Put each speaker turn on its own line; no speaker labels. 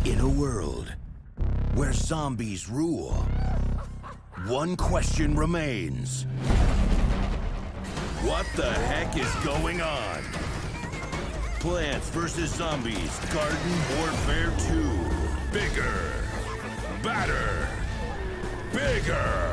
In a world where zombies rule, one question remains. What the heck is going on? Plants vs. Zombies Garden Warfare 2. Bigger. Badder. Bigger.